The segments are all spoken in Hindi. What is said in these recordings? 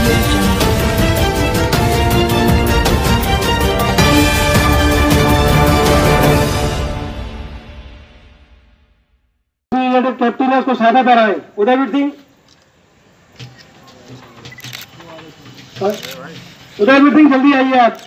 कैप्टन है उसको सादा कराए। उदयवीर सिंह, उदयवीर सिंह जल्दी आइए आप।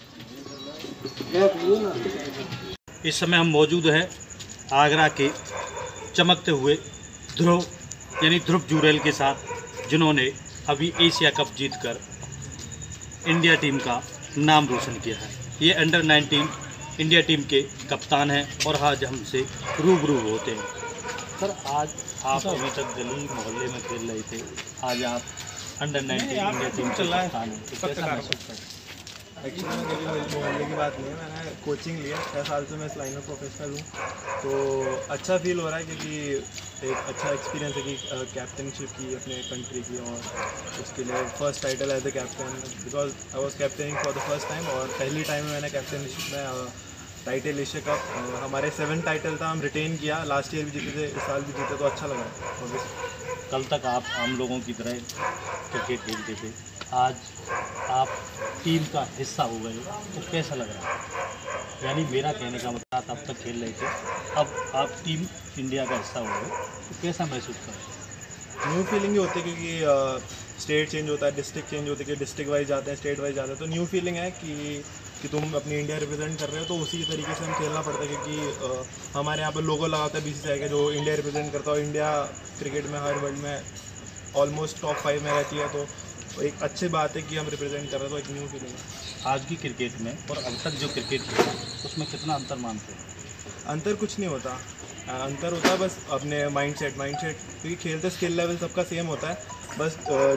इस समय हम मौजूद हैं आगरा के चमकते हुए ध्रुव यानी ध्रुव जुरेल के साथ, जिन्होंने अभी एशिया कप जीतकर इंडिया टीम का नाम रोशन किया है। ये अंडर 19 इंडिया टीम के कप्तान हैं और आज हमसे रूबरू होते हैं। सर, आज आप अभी तक गली मोहल्ले में खेल रहे थे, आज आप अंडर 19 इंडिया टीम के कप्तान हैं, तो कैसा महसूस कर? एक्चुअली में गली मोहल्ले की बात नहीं है, मैंने कोचिंग लिया 6 साल से मैं इस लाइन में प्रोफेशनल हूँ, तो अच्छा फील हो रहा है क्योंकि एक अच्छा एक्सपीरियंस है कि कैप्टनशिप की अपने कंट्री की, और उसके लिए first title as a captain, because I was captaining for the first time, और पहली टाइम में मैंने कैप्टनशिप में टाइटल एशिया कप, हमारे 7 टाइटल था, हम रिटेन किया, लास्ट ईयर भी जीते थे, इस साल भी जीते, तो अच्छा लगा ऑब्वियसली। कल तक आप आम लोगों की तरह क्रिकेट खेलते थे, आज आप टीम का हिस्सा हो गए, तो कैसा लग रहा है? यानी मेरा कहने का मतलब आप तब तक खेल रहे थे, अब आप टीम इंडिया का हिस्सा हो गए, तो कैसा महसूस कर रहे हैं? न्यू फीलिंग ही होती है क्योंकि स्टेट चेंज होता है, डिस्ट्रिक्ट चेंज होती है, डिस्ट्रिक्ट वाइज जाते हैं, स्टेट वाइज जाते हैं, तो न्यू फीलिंग है कि तुम अपनी इंडिया रिप्रेजेंट कर रहे हो, तो उसी तरीके से हम खेलना पड़ता है क्योंकि हमारे यहाँ पर लोगो लगा होता है BCCI का, जो इंडिया रिप्रेजेंट करता है, और इंडिया क्रिकेट में हर वर्ल्ड में ऑलमोस्ट टॉप 5 में रहती है, तो एक अच्छी बात है कि हम रिप्रेजेंट कर रहे हैं, तो एक न्यू फीलिंग है। आज की क्रिकेट में और अब तक जो क्रिकेट खेला उसमें कितना अंतर मानते हैं? अंतर कुछ नहीं होता, अंतर होता है बस अपने माइंडसेट, क्योंकि खेलते स्किल लेवल सबका सेम होता है, बस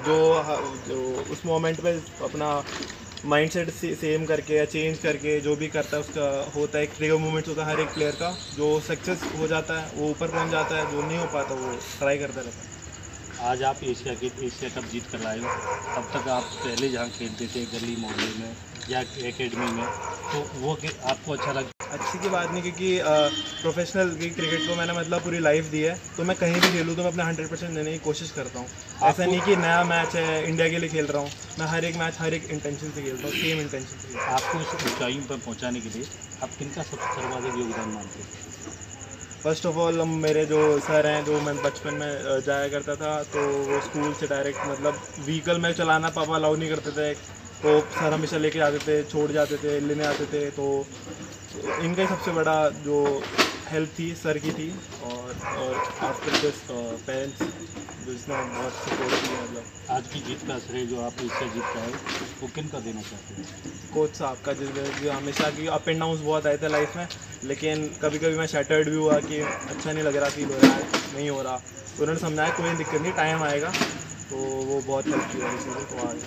जो उस मोमेंट पे अपना माइंडसेट सेम करके या चेंज करके जो भी करता है उसका होता है, एक ट्रिगर मूवमेंट्स होता है हर एक प्लेयर का, जो सक्सेस हो जाता है वो ऊपर पहुंच जाता है, जो नहीं हो पाता वो ट्राई करता रहता है। आज आप एशिया कप जीत कर लाए हो, अब तक आप पहले जहाँ खेलते थे गली मोहल्ले में या एकेडमी में, तो वो आपको अच्छा लगा? अच्छी की बात नहीं, क्योंकि प्रोफेशनल क्रिकेट को मैंने मतलब पूरी लाइफ दी है, तो मैं कहीं भी खेलूँ तो मैं अपना 100% देने की कोशिश करता हूँ। ऐसा नहीं कि नया मैच है इंडिया के लिए खेल रहा हूँ, मैं हर एक मैच हर एक इंटेंशन से खेलता हूँ, सेम इंटेंशन से। आपको इस ऊंचाइयों पर पहुँचाने के लिए आप किनका सबसे सर्वाधिक योगदान मानते हैं? फर्स्ट ऑफ ऑल मेरे जो सर हैं, जो मैं बचपन में जाया करता था, तो वो स्कूल से डायरेक्ट मतलब व्हीकल में चलाना पापा अलाउ नहीं करते थे, तो सर हमेशा लेके जाते थे, छोड़ जाते थे, लेने आते थे, तो इनका ही सबसे बड़ा जो हेल्प थी सर की थी, और आफ्टर दिस पेरेंट्स जिसने बहुत सपोर्ट किया। मतलब आज की जीत का श्रेय जो आप इससे जीत का है वो किन का देना चाहते हैं? कोच साहब का, जिस हमेशा की अप एंड डाउन्स बहुत आए थे लाइफ में, लेकिन कभी कभी मैं शैटर्ड भी हुआ कि अच्छा नहीं लग रहा, फील हो रहा है, नहीं हो रहा, तो उन्होंने समझाया कोई दिक्कत नहीं, टाइम आएगा, तो वो बहुत हेल्प किया इसीलिए तो आ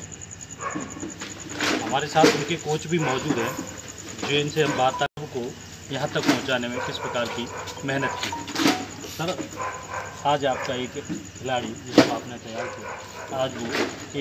गया। हमारे साथ उनके कोच भी मौजूद हैं, जो इनसे हम बात को यहाँ तक पहुँचाने में किस प्रकार की मेहनत की। सर, आज आपका एक खिलाड़ी जिसको आपने तैयार किया, आज वो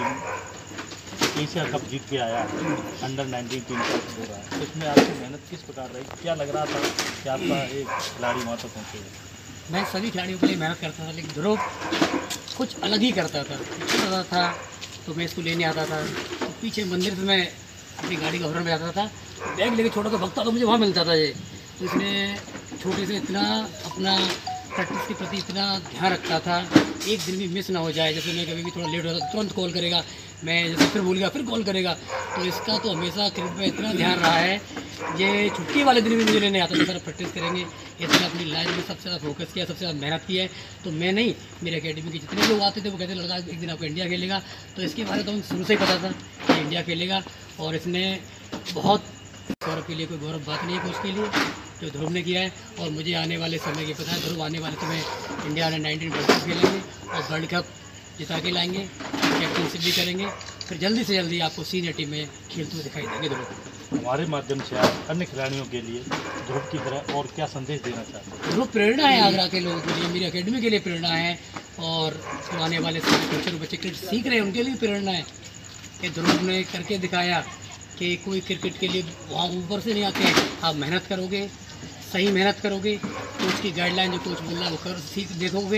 एशिया कप जीत के आया है, अंडर 19 टीम का हो रहा है, तो इसमें आपकी मेहनत किस प्रकार रही? क्या लग रहा था कि आपका एक खिलाड़ी वहाँ तक पहुँचेगा? मैं सभी खिलाड़ियों के लिए मेहनत करता था, लेकिन ध्रुव कुछ अलग ही करता था, तो मैं इसको लेने आता था, तो पीछे मंदिर से मैं अपनी गाड़ी का हॉर्न बजाता था, बैग लेके छोटा तो भगता तो मुझे वहाँ मिलता था ये, तो इसने छोटे से इतना अपना प्रैक्टिस के प्रति इतना ध्यान रखता था, एक दिन भी मिस ना हो जाए, जैसे मैं कभी भी थोड़ा लेट हो जाता तुरंत कॉल करेगा, मैं जैसे फिर भूल गया फिर कॉल करेगा, तो इसका तो हमेशा क्रिकेट में इतना ध्यान रहा है, ये छुट्टी वाले दिन भी मुझे लेने आता था, सर प्रैक्टिस करेंगे, इसने अपनी लाइफ में सबसे ज़्यादा फोकस किया, सबसे ज़्यादा मेहनत की है, तो मैं नहीं, मेरे अकेडमी के जितने लोग आते थे वो कहते लड़का एक दिन आपको इंडिया खेलेगा, तो इसके बारे में तो मुझे शुरू से ही पता था कि इंडिया खेलेगा, और इसने बहुत गौरव के लिए कोई गौरव बात नहीं है कोच के लिए जो ध्रुव ने किया है, और मुझे आने वाले समय की पता है, ध्रुव आने वाले समय इंडिया अंडर 19 वर्ल्ड कप खेलेंगे और वर्ल्ड कप जिता के लाएंगे, कैप्टनशिप भी करेंगे, फिर जल्दी से जल्दी आपको सीनियर टीम में खेलते हुए दिखाई देंगे ध्रुव। हमारे माध्यम से आप अन्य खिलाड़ियों के लिए ध्रुव की तरह और क्या संदेश देना चाहते हैं? ध्रुव प्रेरणा है आगरा के लोगों के लिए, मेरी अकेडमी के लिए प्रेरणा है, और आने वाले समय फ्यूचर बच्चे क्रिकेट सीख रहे हैं उनके लिए प्रेरणा है कि ध्रुव ने करके दिखाया कि कोई क्रिकेट के लिए वहाँ ऊपर से नहीं आते हैं, आप मेहनत करोगे, सही मेहनत करोगे, कोच की गाइडलाइन जो कोच बोल रहा है वो कर सीख देखोगे,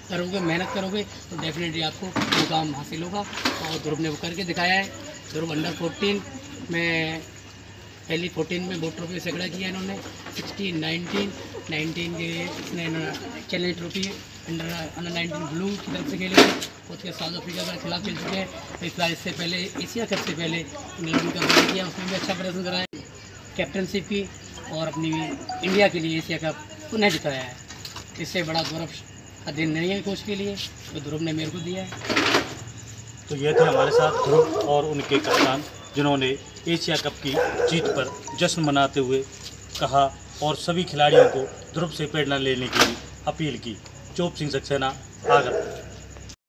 करोगे, मेहनत करोगे तो डेफिनेटली आपको मुकाम हासिल होगा। और ध्रुव ने वो करके दिखाया है। ध्रुव अंडर 14 में पहली 14 में वो ट्रॉफी सैकड़ा किया इन्होंने, 16, 19 के इसने चैलेंज ट्रॉफी अंडर 19 ब्लू की तरफ से खेले थे। उसके साउथ अफ्रीका के खिलाफ खेल चुके हैं। इस बार इससे पहले एशिया कप से पहले इंग्लैंड का दौरा किया, उसमें भी अच्छा प्रदर्शन करा है, कैप्टनशिप की और अपनी इंडिया के लिए एशिया कप पुनः जिताया है। इससे बड़ा गौरव का दिन नहीं है कोच के लिए, तो ध्रुव ने मेरे को दिया है। तो ये थे हमारे साथ ध्रुव और उनके कप्तान, जिन्होंने एशिया कप की जीत पर जश्न मनाते हुए कहा और सभी खिलाड़ियों को ध्रुव से प्रेरणा लेने की अपील की। चोप सिंह सक्सेना, आगरा।